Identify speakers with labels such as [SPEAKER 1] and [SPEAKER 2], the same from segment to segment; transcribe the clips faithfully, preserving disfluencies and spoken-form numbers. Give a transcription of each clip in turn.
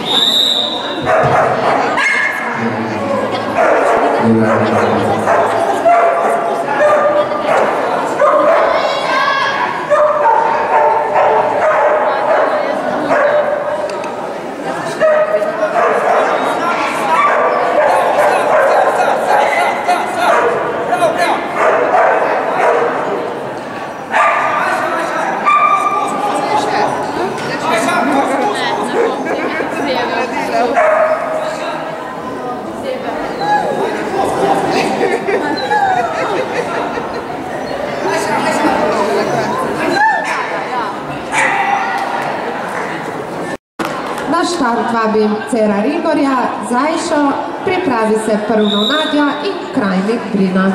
[SPEAKER 1] Na štart vabim Cera Rigorja, Zajšo, pripravi se prvo Nadja in krajnik Brina.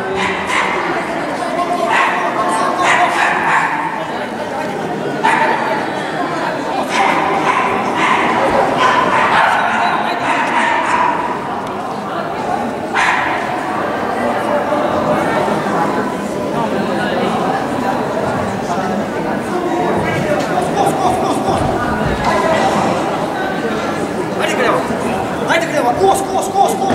[SPEAKER 2] Кос, кос, кос, кос!